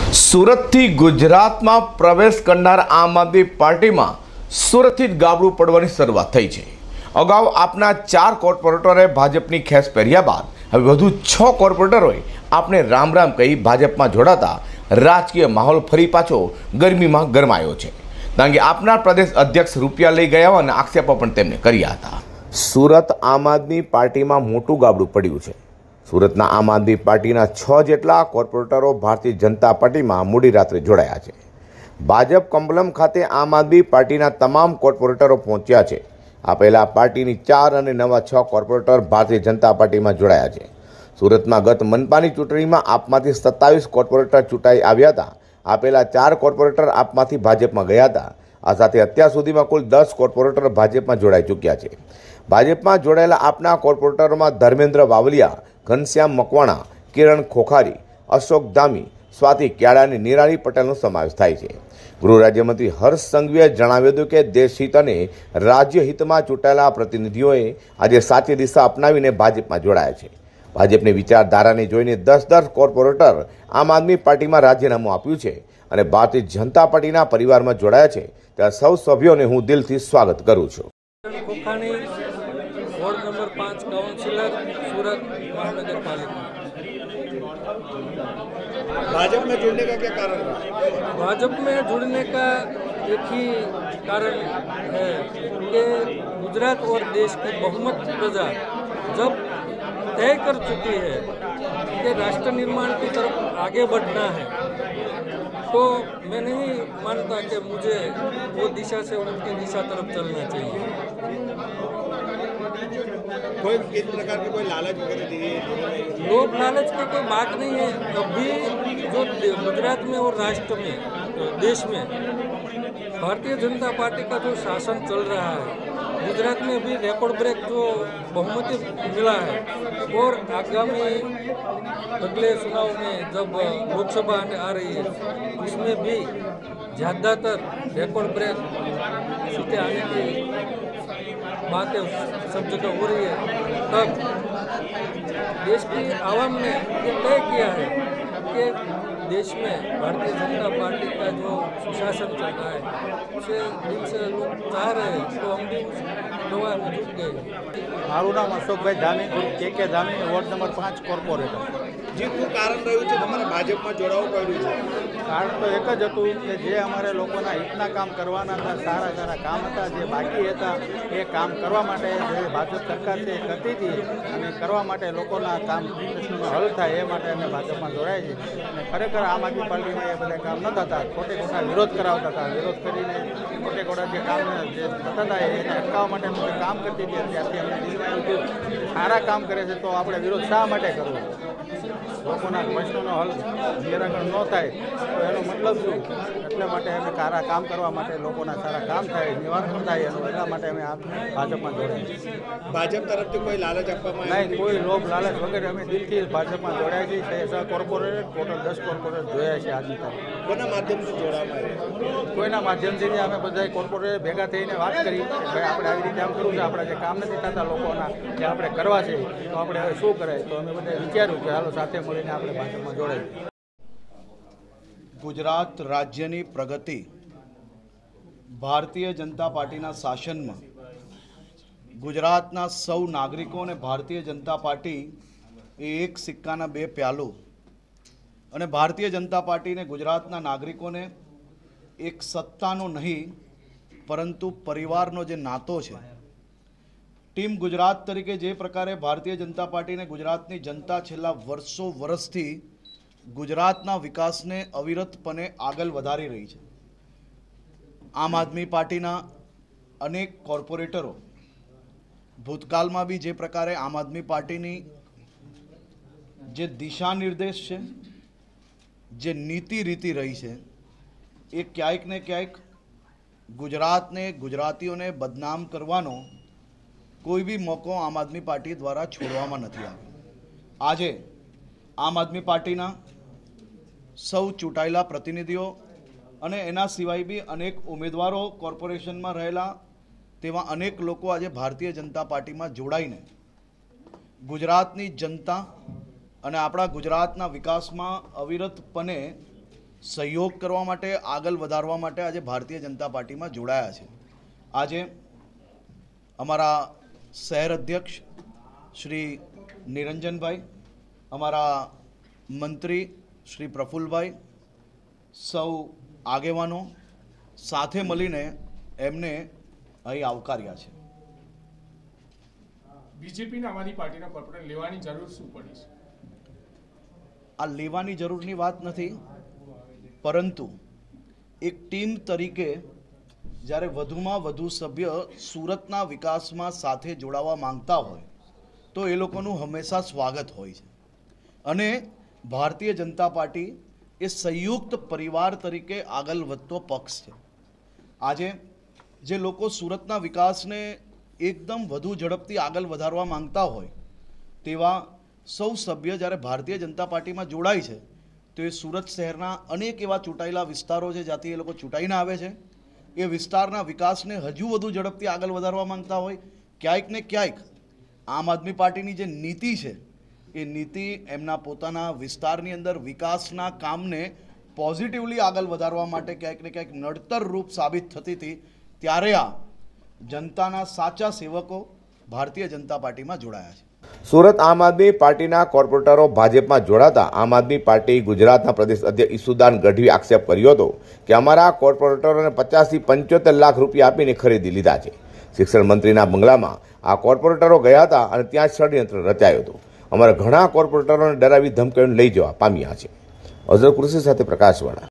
સુરતથી ગુજરાતમાં પ્રવેશ કરનાર આમ આદમી પાર્ટીમાં સુરતથી જ ગાબડું પડવાની શરૂઆત થઈ છે। અગાઉ આપના 4 કોર્પોરેટરોએ ભાજપની ખેસ પહેર્યા બાદ હવે વધુ 6 કોર્પોરેટરોએ આપને રામ રામ કહી ભાજપમાં જોડાતા રાજકીય માહોલ ફરી પાછો ગરમીમાં ગરમાયો છે। કારણ કે આપના પ્રદેશ અધ્યક્ષ રૂપિયા લઈ ગયા હોવાના આક્ષેપો પણ તેમણે કર્યા હતા। સુરત આમ આદમી પાર્ટીમાં મોટું ગાબડું પડ્યું છે। સુરतना आम आदमी पार्टी 6 जेटला कोर्पोरेटरो भारतीय जनता पार्टी में मूडी रात्रे जोड़ाया है। भाजप कम्बलम खाते आम आदमी पार्टी तमाम कोर्पोरेटरो पहुंचा है। आ पहला पार्टी 4 और नवा 6 कोर्पोरेटर भारतीय जनता पार्टी में जोड़ाया है। सूरत में गत मनपा चूंटणी में आपमांथी 27 कोर्पोरेटर चूंटाई आव्या था। आ पहला 4 कोर्पोरेटर आपमांथी भाजप में गया था। आ साथे अत्यार सुधी में कुल 10 कोर्पोरेटर भाजप में जोड़ाई चूक्या है। भाजप में जोड़ायेला आपना कोर्पोरेटरों में धर्मेन्द्र वावलिया, घनश्याम मकवाणा, किरण खोखारी, अशोक धामी, स्वाति क्याड़ा ने निराली पटेल समावेश थाय छे। गृह राज्यमंत्री हर्ष संघवीए जणाव्युं हतुं के देश हित अने राज्य हित में चूंटायेला प्रतिनिधिओए आज साची दिशा अपनावीने भाजप में जोड़ाया है। भाजपनी विचारधाराने जोईने 10 कोर्पोरेटर आम आदमी पार्टी में राजीनामું आप्युं छे अने भारतीय जनता पार्टीना परिवार में जोड़ाया है। त्यारे सौ सभ्योने हूँ दिलथी स्वागत करूँ छुं। वार्ड नंबर 5 काउंसिलर सूरत महानगर पालिका। भाजपा में जुड़ने का क्या कारण है? भाजपा में जुड़ने का एक ही कारण है कि गुजरात और देश की बहुमत प्रजा जब तय कर चुकी है कि राष्ट्र निर्माण की तरफ आगे बढ़ना है, तो मैं नहीं मानता कि मुझे वो दिशा से उनकी दिशा तरफ चलना चाहिए। कोई किस प्रकार की कोई लालच वगैरह दी है? लोभ लालच की कोई बात नहीं है। अभी जो गुजरात में और राष्ट्र में देश में भारतीय जनता पार्टी का जो शासन चल रहा है, गुजरात में भी रिकॉर्ड ब्रेक जो बहुमति मिला है और आगामी अगले चुनाव में जब लोकसभा आ रही है उसमें भी ज़्यादातर रिकॉर्ड ब्रेक सीटें आने की बातें सब जगह हो रही है। तब देश की आवाम ने ये तय किया है कि देश में भारतीय जनता पार्टी का जो सुशासन चल रहा है उसे दिल से लोग चाह रहे हैं, तो हम भी उस दवा में जुट गए। मारू नाम Ashok bhai Dhami, K Dhami, ward number 5 corporator. जीतનું કારણ રહ્યું છે તમારે ભાજપમાં જોડાવું પડ્યું છે? કારણ તો એક જ હતું કે જે અમારે લોકોના હિતના કામ કરવાના હતા, સારા સારા કામ હતા, જે બાકી હતા એ કામ કરવા માટે જે ભાજપ સરકાર છે એ કરતી હતી અને કરવા માટે લોકોના કામ પ્રશ્નોનો હલ થાય એ માટે અમે ભાજપમાં જોડાય છે। અને ખરેખર આમ આદમી પાર્ટીમાં એ બધા કામ ન થતા, ખોટે ખોટા વિરોધ કરાવતા હતા। વિરોધ કરીને ખોટે ખોટા જે કામ જે થતા હતા એને અટકાવવા માટે અમે કામ કરતી હતી। ત્યારથી અમને દિલમાં એવું થયું સારા કામ કરે છે તો આપણે વિરોધ શા માટે કરવો? લોકોના પ્રશ્નોનો હલ નિરાકરણ ન થાય તો એનો મતલબ શું? એટલા માટે અમે સારા કામ કરવા માટે, લોકોના સારા કામ થાય, નિવારણ થાય એનું એટલા માટે અમે ભાજપમાં જોડાયા। ભાજપ તરફથી કોઈ લાલચ આપવામાં નહીં, કોઈ લોભ લાલચ વગેરે અમે દિલથી ભાજપમાં જોડાયા છીએ। 6 કોર્પોરેટર, ટોટલ 10 કોર્પોરેટર જોયા છે આજની તારીખ। કોના માધ્યમથી જોડાવામાં આવ્યા? કોઈના માધ્યમથી અમે બધા કોર્પોરેટર ભેગા થઈને વાત કરી કે ભાઈ આપણે આવી રીતે આમ કરવું છે, આપણા જે કામ નથી થતા લોકોના જે આપણે કરવા છે તો આપણે હવે શું કરાય? તો અમે બધા વિચાર્યું કે હાલો સાથે મળીને આપણે ભાજપમાં જોડાઈએ। गुजरात राज्यनी प्रगति भारतीय जनता पार्टी शासन में गुजरातना सौ नागरिकों ने भारतीय जनता पार्टी एक सिक्काना 2 प्यालों अने भारतीय जनता पार्टी ने गुजरातना नागरिकों ने एक सत्तानो नहीं परंतु परिवारनो जे नातो है। टीम गुजरात तरीके जे प्रकारे भारतीय जनता पार्टी ने गुजरातनी जनता छेल्ला वर्षों वर्षथी गुजरातना विकास ने अविरतपणे आगळ वधारी रही है। आम आदमी पार्टीना अनेक कोर्पोरेटरो भूतकाल में भी जे प्रकारे आम आदमी पार्टी जे दिशा निर्देश है, जे नीति रीति रही है, ये क्यांक ने क्यांक गुजरात ने गुजरातीओं ने बदनाम करवानो कोई भी मौको आम आदमी पार्टी द्वारा छोड़वामां नथी आव्यो। आजे आम आदमी पार्टीना सौ चूंटायेला प्रतिनिधिओ अने एना सिवाय भी अनेक उम्मीदवारों कोर्पोरेशन में रहेला तेवा अनेक लोग आज भारतीय जनता पार्टी में जोड़ाईने गुजरातनी जनता અને આપણા ગુજરાતના વિકાસમાં અવિરતપણે સહયોગ કરવા માટે, આગળ વધારવા માટે આજે ભારતીય જનતા પાર્ટીમાં જોડાયા છે. આજે અમારા શહેર અધ્યક્ષ શ્રી નિરંજનભાઈ, અમારા મંત્રી શ્રી પ્રફુલ્લભાઈ, સૌ આગેવાનો સાથે મળીને એમને અહીં આવકાર્યા છે. બીજેપીના આમ આદમી પાર્ટીના કોર્પોરેટર લેવાની જરૂર શું પડી છે? આ લેવાની જરૂરની વાત નથી, પરંતુ એક ટીમ તરીકે જ્યારે વધુમાં વધુ સભ્ય સુરતના વિકાસમાં સાથે જોડાવા માંગતા હોય તો એ લોકોનું હંમેશા સ્વાગત હોય છે. અને ભારતીય જનતા પાર્ટી એ સંયુક્ત પરિવાર તરીકે આગળ વધતો પક્ષ છે. આજે જે લોકો સુરતના વિકાસને એકદમ વધુ ઝડપથી આગળ વધારવા માંગતા હોય તેવા સૌ સભ્ય જ્યારે ભારતીય જનતા પાર્ટીમાં જોડાય છે તો એ સુરત શહેરના અનેક એવા ચૂંટાયેલા વિસ્તારો છે જ્યાંથી એ લોકો ચૂંટાઈને આવે છે. એ વિસ્તારના વિકાસને હજુ વધુ ઝડપથી આગળ વધારવા માંગતા હોય, ક્યાંક ને ક્યાંક આમ આદમી પાર્ટીની જે નીતિ છે એ નીતિ એમના પોતાના વિસ્તારની અંદર વિકાસના કામને પોઝિટિવલી આગળ વધારવા માટે ક્યાંક ને ક્યાંક નડતર રૂપ સાબિત થતી હતી. ત્યારે આ જનતાના સાચા સેવકો ભારતીય જનતા પાર્ટીમાં જોડાયા છે. સુરત આમ આદમી પાર્ટીના કોર્પોરેટરો ભાજપમાં જોડાતા આમ આદમી પાર્ટી ગુજરાતના પ્રદેશ અધ્યક્ષ ઈસુદાન ગઢવી આક્ષેપ કર્યો હતો કે અમારા કોર્પોરેટરોને 50 થી 75 લાખ રૂપિયા આપીને ખરીદી લીધા છે. શિક્ષણ મંત્રીના બંગલામાં આ કોર્પોરેટરો ગયા હતા અને ત્યાં ષડયંત્ર રચાયું હતું. અમારા ઘણા કોર્પોરેટરોને ડરાવી ધમકાવીને લઈ જવા પામ્યા છે. અઝર કુરેશી સાથે પ્રકાશવાળા.